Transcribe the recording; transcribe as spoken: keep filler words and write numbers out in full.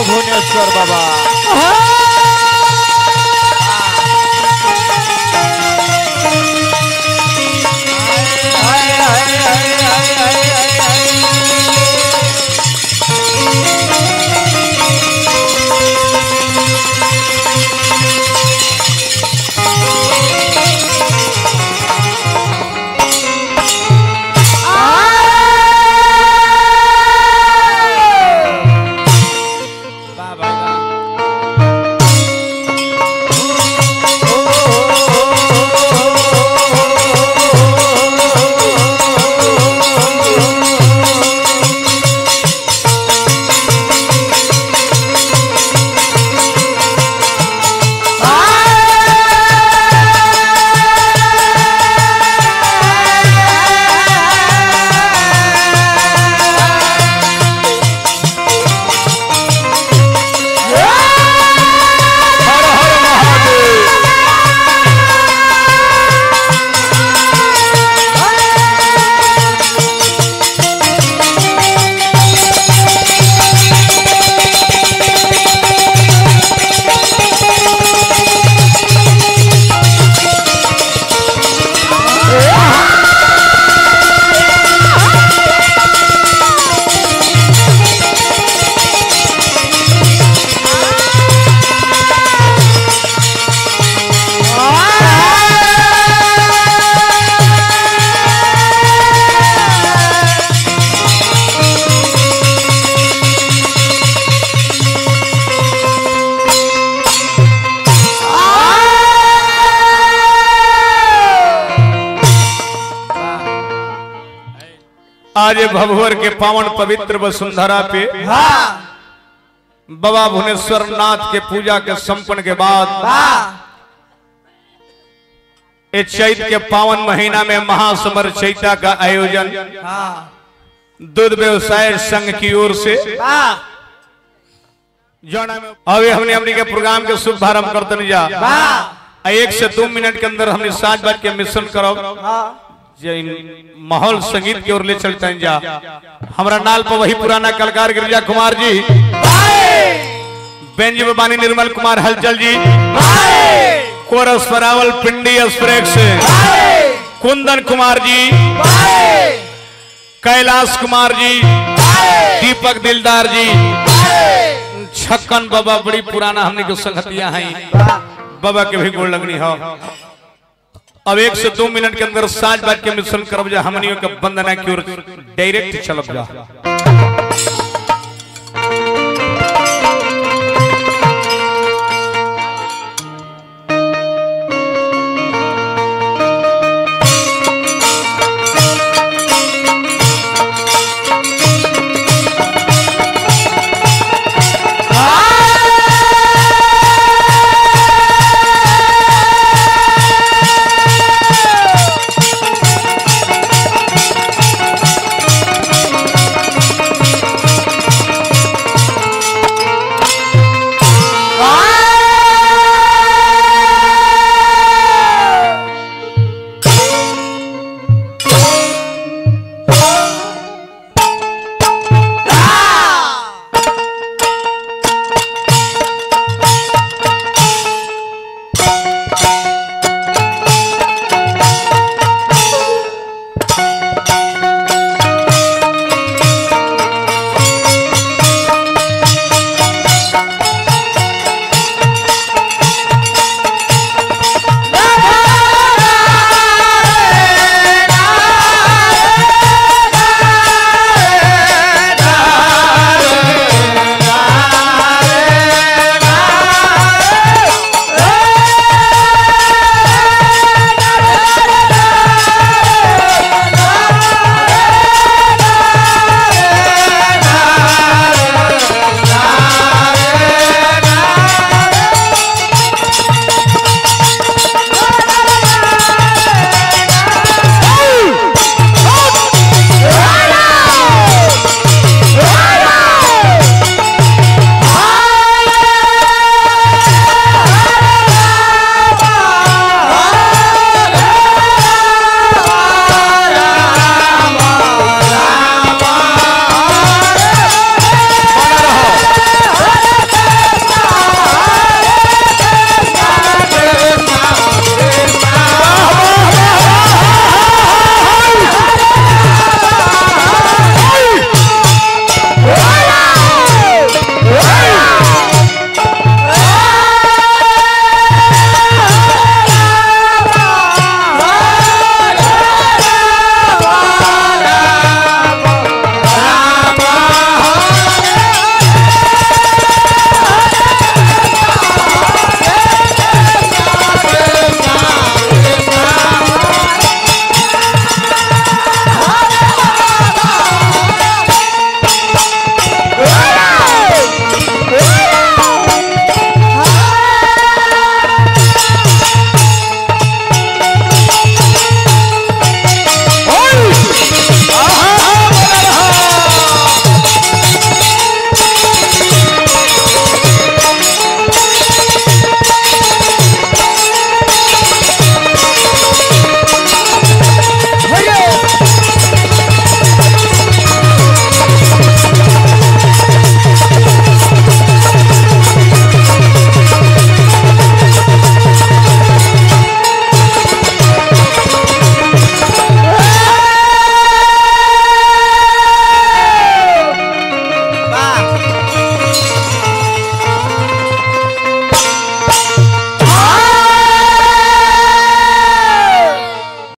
भुवनेश्वर बाबा आज भभुवर के पावन पवित्र वसुंधरा पे बाबा भुवनेश्वर नाथ के पूजा के संपन्न के बाद इस चैत के पावन महीना में महासमर चैता का आयोजन दूध व्यवसाय संघ की ओर से अभी हमने हमने के प्रोग्राम के शुभारंभ करते जा एक से दो मिनट के अंदर हमने सात बात के मिश्रण करो माहौल संगीत की ओर ले चलते हैं जा हमारा नाल पर वही पुराना कलाकार गिरिजा कुमार जी बेंज बानी निर्मल कुमार हलचल जी कोरस फरावल पिंडी एक्सप्रेस कुंदन कुमार जी कैलाश कुमार जी दीपक दिलदार जी छक्कन बाबा बड़ी पुराना हमने को संगतियां हैं बाबा के भी गोड़ लगनी हो। अब एक से दो मिनट के अंदर सात बात के मिश्रण करब जा हमनियों के वंदना की ओर डायरेक्ट चलब जा।